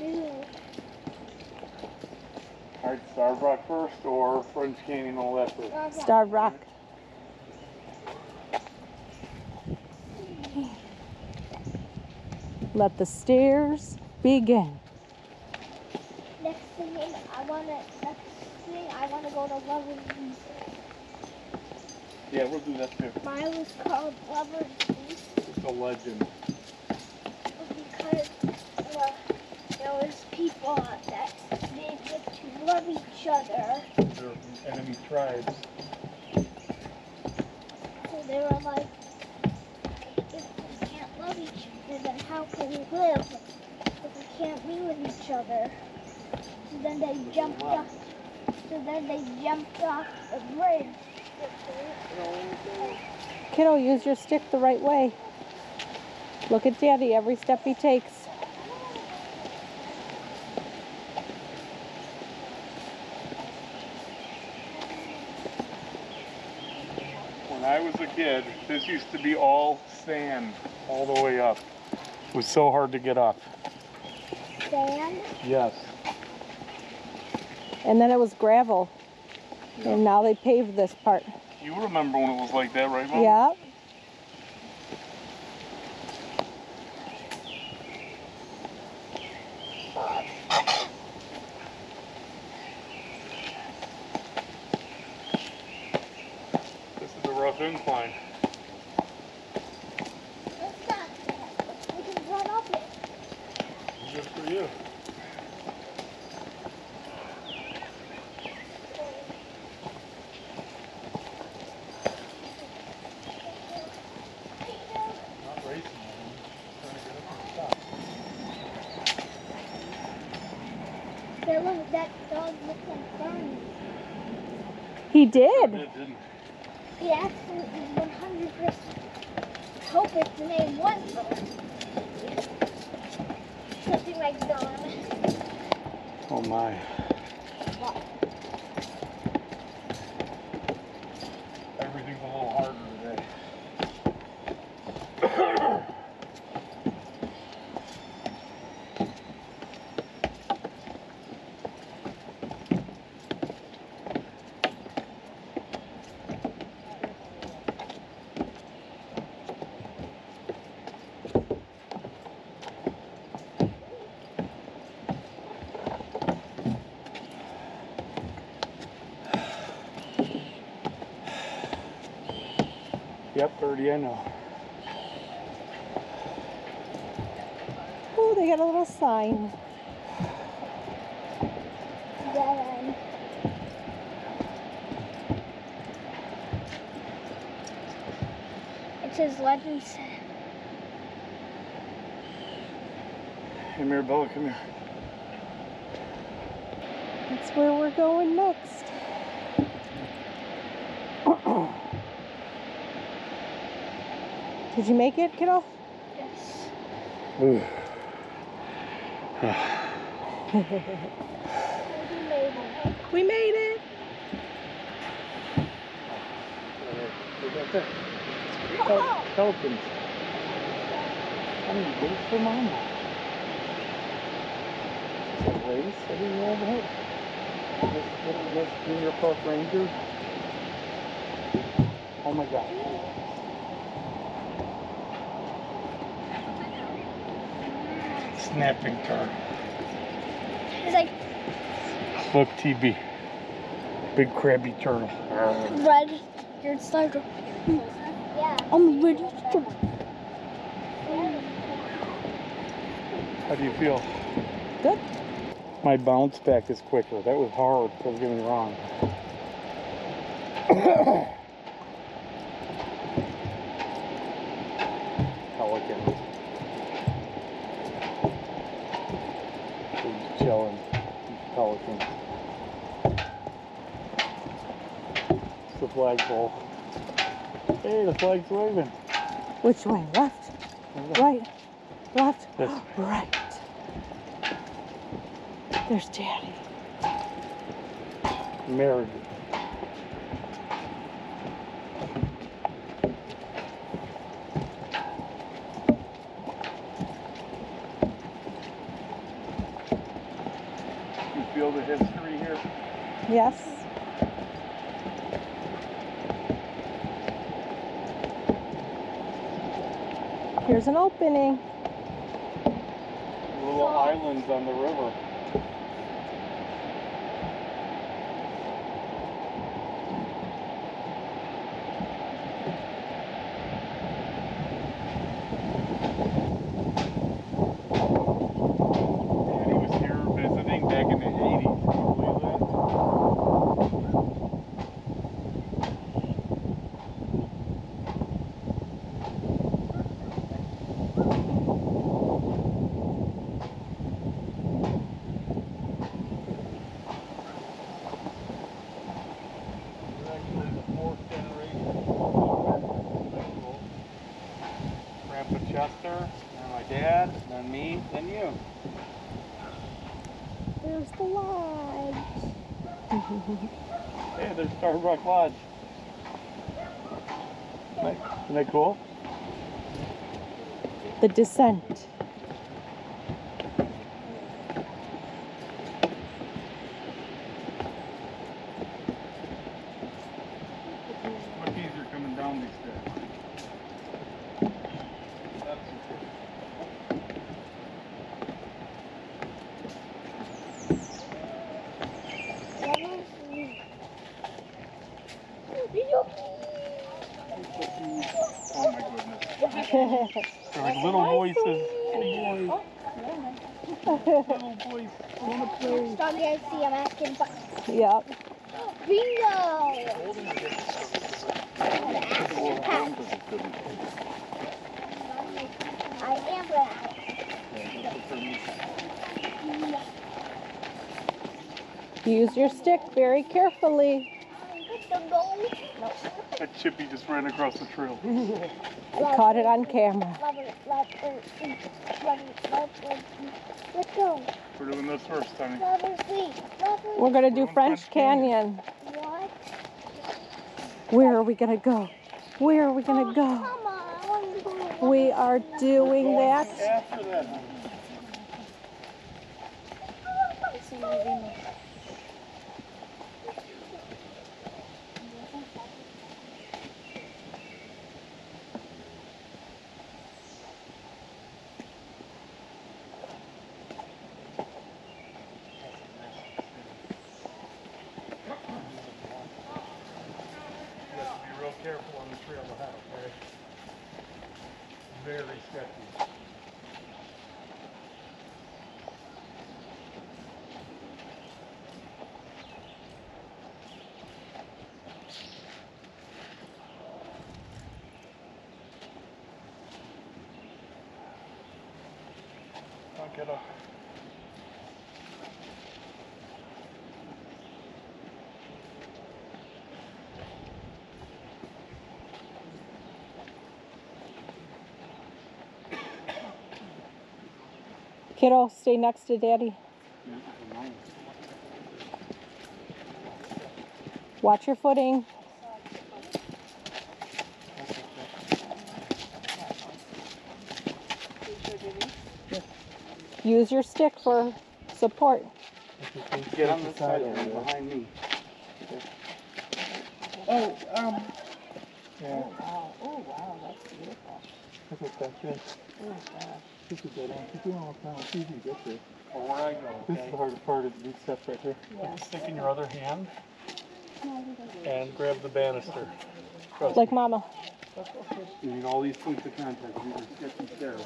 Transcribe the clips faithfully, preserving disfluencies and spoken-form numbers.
All right, Starved Rock first or French Canyon all that first? Starved Rock. Let the stairs begin. Next thing I wanna, next thing I wanna go to Lover's. Yeah, we'll do that too. Mine was called Lover's Beast. It's a legend. Because uh, there was people that didn't get to love each other. They're enemy tribes. So they were like, if we can't love each other, then how can we live? If we can't be with each other. So then they jumped off. So then they jumped off the bridge. Kiddo, use your stick the right way. Look at Daddy every step he takes. When I was a kid, this used to be all sand all the way up. It was so hard to get up. Sand? Yes. And then it was gravel. Yeah. And now they paved this part. You remember when it was like that, right, Mom? Yeah. This is a rough incline. It's not that. We can run up it. Good for you. Not racing, I'm trying to get up and stop. Hey, look, that dog looks like Barney. He It did. did, didn't it? He absolutely one hundred percent hope it's the name one something like Dawn. Oh my. Everything's a little harder today. Yep, thirty, I know. Oh, they got a little sign. Dead end. It says Legends. Hey, Mirabella, come here. That's where we're going next. Did you make it, kiddo? Yes. Ooh. We made it. Look at that. Pel- Pelicans. I mean, wait for Mama. Is it a race? I didn't know that. This little this Junior Park Ranger. Oh my God. Snapping turtle. It's like Look, T B. Big crabby turtle. red. You're starter. Yeah. I'm ready to go. How do you feel? Good. My bounce back is quicker. That was hard, don't get me wrong. Pelicans. He's chilling. Pelicans. It's the flagpole. Hey, the flag's waving. Which way? Left? Right? Left? This. Right. There's Daddy. Married. You feel the history here? Yes. Here's an opening. Little islands on the river. Daddy was here visiting back in the eighties. Can you believe that? We're actually the fourth generation. Grandpa Chester, then my dad, then me, then you. There's the lodge. Hey, there's Starbuck Lodge. Isn't that, isn't that cool? The descent. Monkeys are coming down these stairs. That's oh my goodness. They're like little voices. Oh boy. Little voice. I wanna play. Dog guys see I'm asking, but Yep. bingo! I am gonna. Use your stick very carefully. No. That chippy just ran across the trail. Caught it on camera. Love it, love it, love it, love it. Let's go. We're doing this first, honey. Love it, sweet. Love it. We're gonna do doing French French Canyon. What? Where are we gonna go? Where are we gonna Oh, go? come on. I want to go. We are doing Going that. After that, honey. You have to be real careful on the trail ahead, okay? Very sketchy. Don't get up. Kiddo, stay next to Daddy. Watch your footing. Use your stick for support. Get on this side and behind me. Oh, um. Yeah. Wow. Oh, wow, that's beautiful. Look at that good. Oh, gosh. This is dead on. Keep going all the time. It's easy to get there. Or where I go. This is the hardest part of these steps right here. Yeah. Stick in your other hand and grab the banister. Trust Like me. Mama. You need all these points of contact. These are sketchy stairs.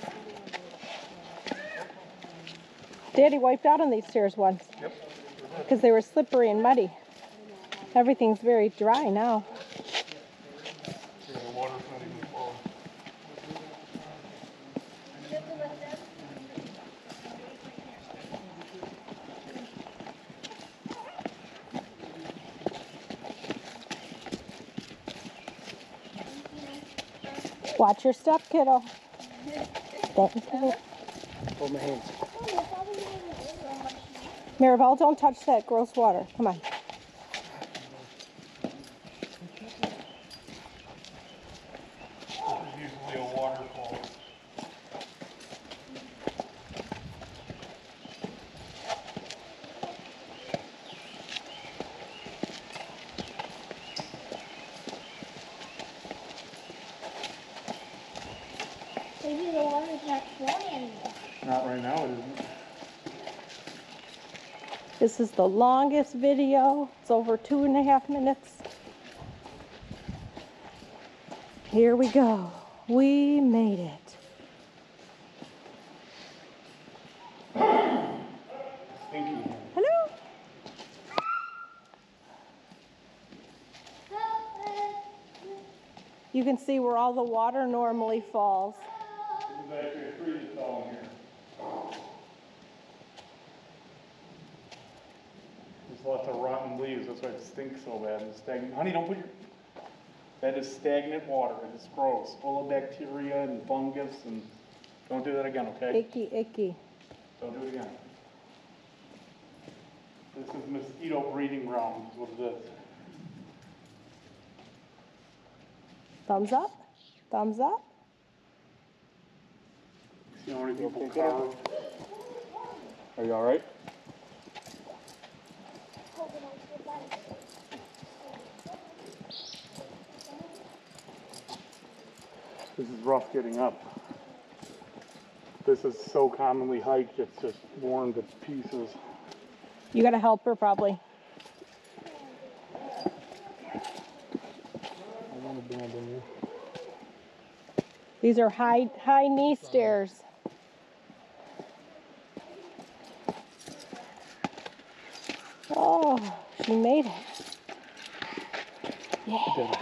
Daddy wiped out on these stairs once. Yep. Because they were slippery and muddy. Everything's very dry now. Yeah, the water's not even flowing. Watch your step, kiddo. Thank you. Hold my hands. Maribel, don't touch that gross water. Come on. This is usually a waterfall. Right now it isn't. This is the longest video. It's over two and a half minutes. Here we go. We made it. Stinky. Hello. You can see where all the water normally falls. There's actually a tree that's falling here. There's lots of rotten leaves, that's why it stinks so bad. It's stagnant. Honey, don't put your... That is stagnant water. It is gross. Full of bacteria and fungus, and don't do that again, okay? Icky, icky. Don't do it again. This is mosquito breeding ground, is what it is. Thumbs up. Thumbs up. See how many people carve? Are you all right? This is rough getting up. This is so commonly hiked, it's just worn to pieces. You gotta help her probably. I want to abandon you. These are high high knee stairs. Oh, she made it. Yeah.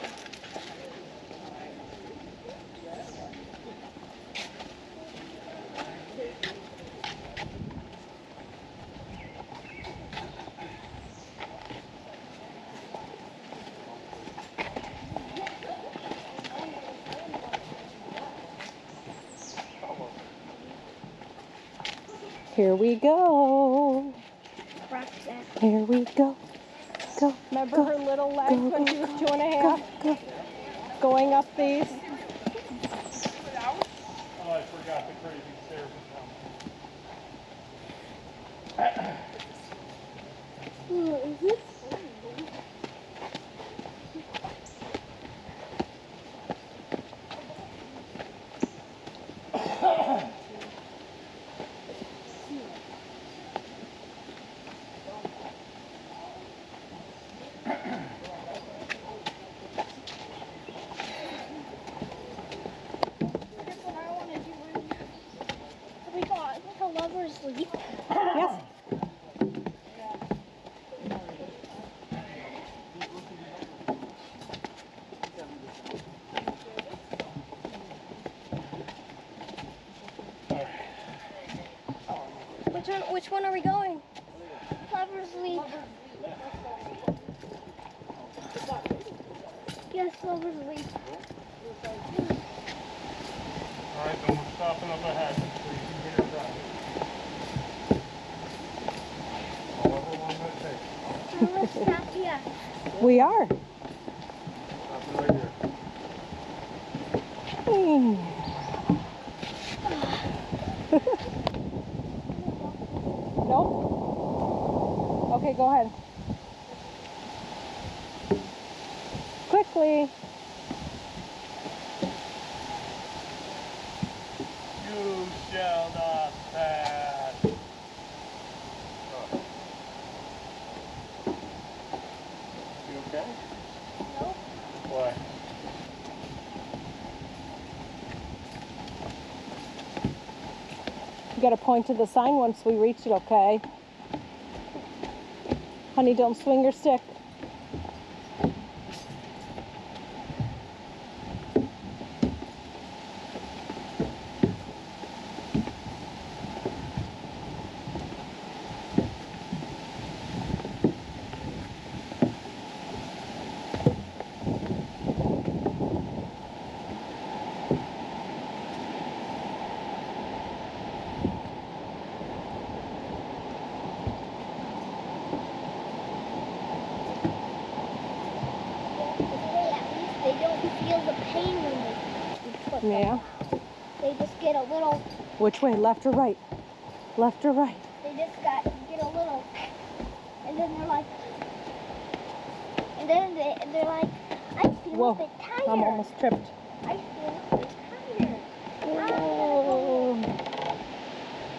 Here we go. Here we go. Go. Remember go, her little legs go, when go, she was go, two and a go, half? go. Going up these. Oh, I forgot the crazy stairs in town. Ooh, is this? Lover's leap. Yes. Which one? Which one are we going? Lover's leap. Yes, Lover's leap. All right, then we're stopping up ahead so you can get her done. However long that takes. So let's stop here. We are. Stop right here. Hmm. Nope. Okay, go ahead. Quickly. You shall not pass. You okay? No. Why? You gotta point to the sign once we reach it, okay? Honey, don't swing your stick. They don't feel the pain when they put them Yeah. down. They just get a little, Which way, left or right? Left or right? they just got get a little, and then they're like, and then they, they're like, I feel Whoa, a bit tired. I'm almost tripped. I feel a bit tired. Oh.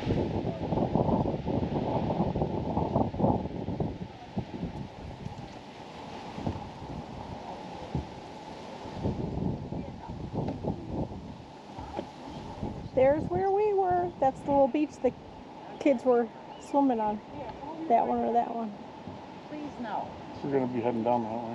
There's where we were. That's the little beach the kids were swimming on. That one or that one. Please no. We're gonna be heading down that way.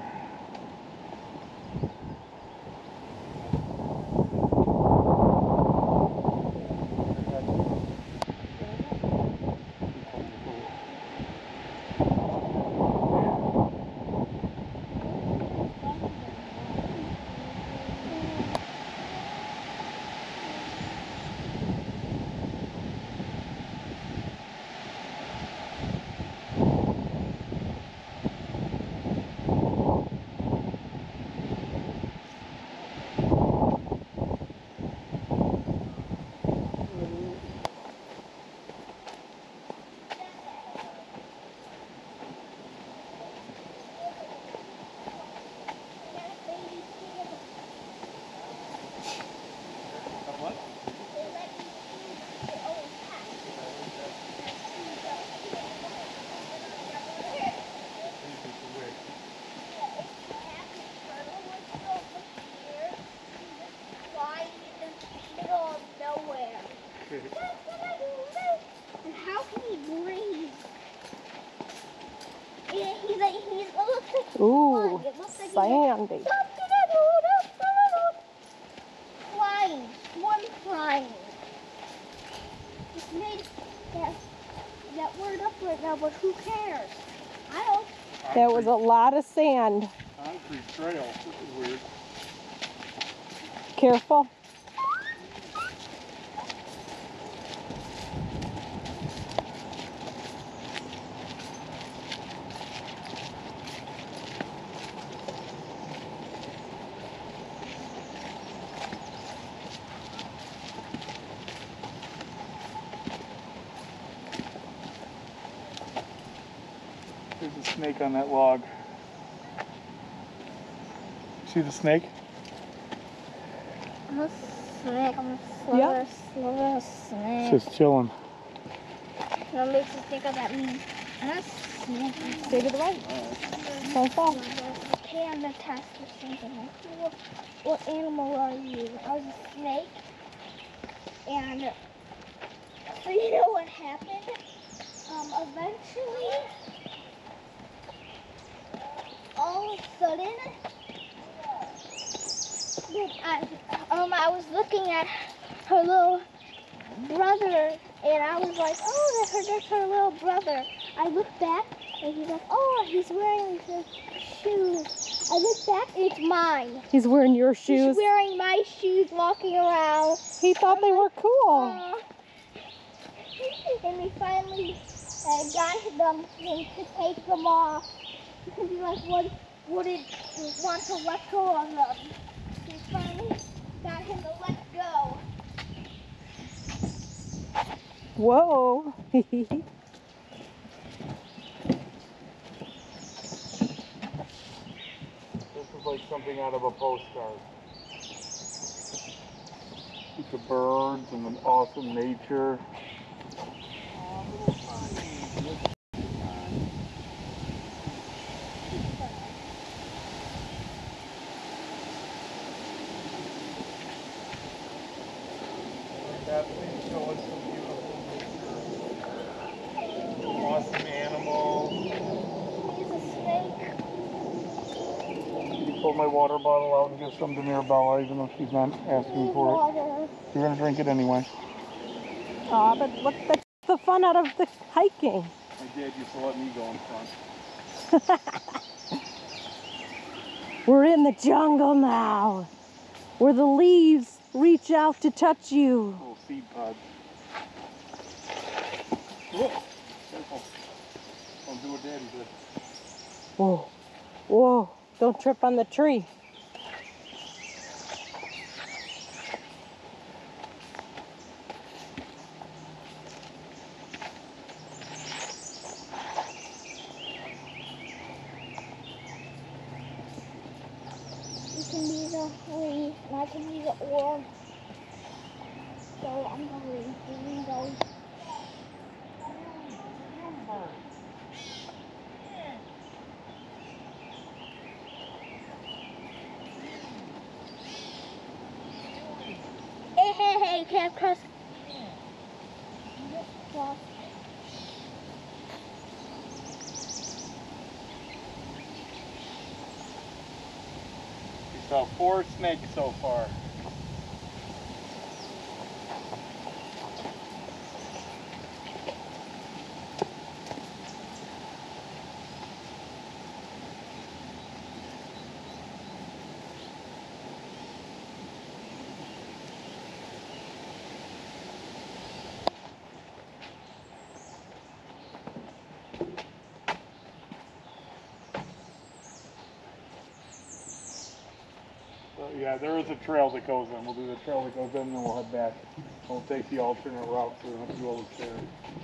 And how can he breathe? Yeah, he's like, he's, it looks like Ooh, it looks like sandy. he's flying, one flying. Just made that, that word up right now, but who cares? I don't. That was a lot of sand. Concrete trail. This is weird. Careful. There's a snake on that log. See the snake? I'm a snake. I'm a Yep. slither, It's snake. just chilling. That makes you think of that meme. I'm a snake. Stay to the right. Don't fall. Okay, I'm gonna test or something. Like, what, what animal are you? I was a snake. And so you know what happened? Um, eventually, all of a sudden, I, um, I was looking at her little brother, and I was like, oh, that's her, that's her little brother. I looked back, and he's like, oh, he's wearing his shoes. I looked back, and it's mine. He's wearing your shoes. He's wearing my shoes, walking around. He thought they were cool. Aw. And we finally uh, got them to take them off. Because he like would, wouldn't want to let go of them. We finally got him to let go. Whoa. This is like something out of a postcard. With the birds and the awesome nature. Definitely show us some beautiful nature. Awesome animals. He's a snake. Can you pull my water bottle out and give some to Mirabella, even though she's not asking He's for it? water. You're gonna drink it anyway. Aw, but look, that's the fun out of the hiking. My dad used to let me go in front. We're in the jungle now, where the leaves reach out to touch you. Little seed pods. Whoa, careful. Don't do what Daddy did. Whoa, whoa, don't trip on the tree. You can be the leaf, and I can be the orb. So I'm going to leave those. can't cross. Cross. We saw four snakes so far. So, yeah, there is a trail that goes in. We'll do the trail that goes in, and then we'll head back. We'll take the alternate route so we don't have to go over there.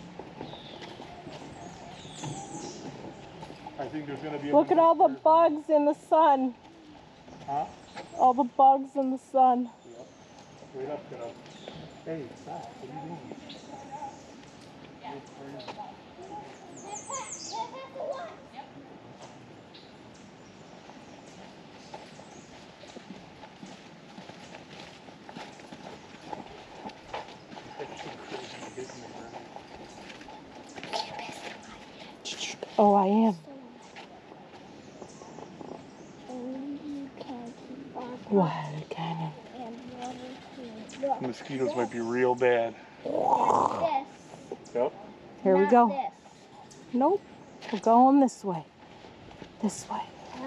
I think there's going to be a... Look at all the bugs in the sun. Huh? All the bugs in the sun. Yep. Wait up, get up. Hey, stop. What are you doing? Oh, I am. Wild cannon. Mosquitoes might be real bad. And this. Yep. Here we Not go. This. Nope. We're going this way. This way.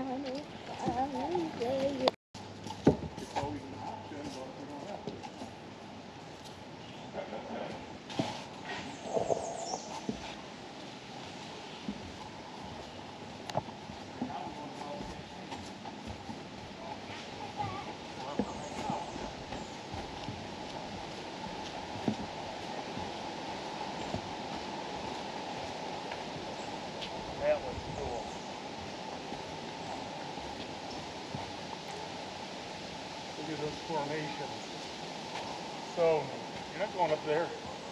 That was cool. Look at those formations. So, you're not going up there.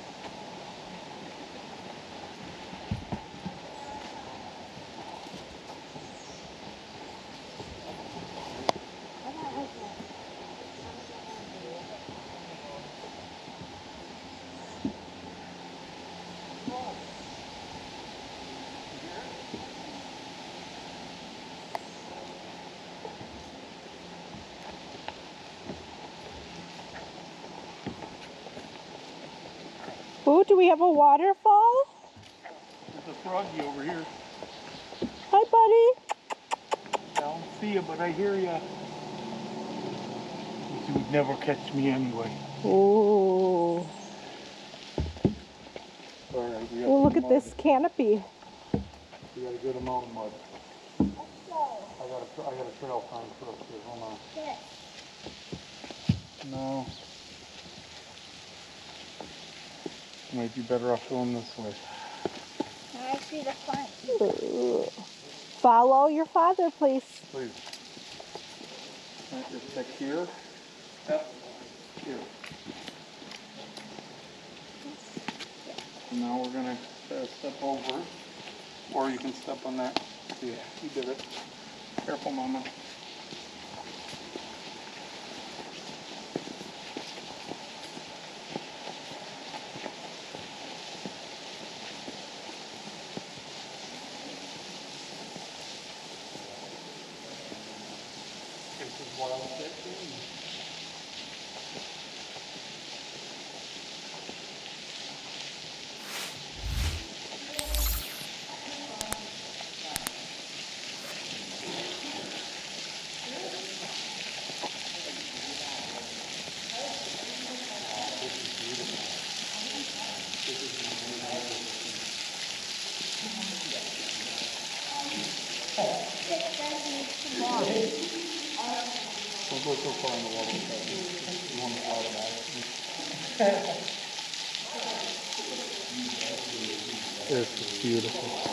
Ooh, do we have a waterfall? There's a froggy over here. Hi, buddy. I don't see you, but I hear you. You would never catch me anyway. Ooh. All right, we got Oh, look some at this mud. canopy. We got a good amount of mud. I got a, I got a trail find for us here. Hold on. No. Might be better off going this way. I see the front. Ooh. Follow your father, please. Please. Right, just stick here. Yep. Here. And now we're gonna uh, step over, or you can step on that. Yeah, you did it. Careful, Mama. This is wild section. Don't go so far on the water. You want to slide it out. This is beautiful.